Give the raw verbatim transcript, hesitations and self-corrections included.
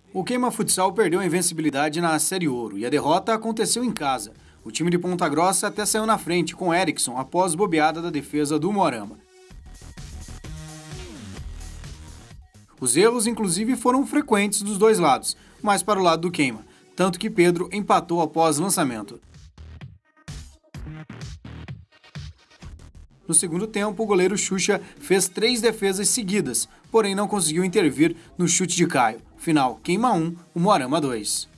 O Queima Futsal perdeu a invencibilidade na Série Ouro e a derrota aconteceu em casa. O time de Ponta Grossa até saiu na frente com Erickson após bobeada da defesa do Moarama. Os erros, inclusive, foram frequentes dos dois lados, mas para o lado do Queima, tanto que Pedro empatou após lançamento. No segundo tempo, o goleiro Xuxa fez três defesas seguidas, porém não conseguiu intervir no chute de Caio. Final, Queima um, o Moarama dois.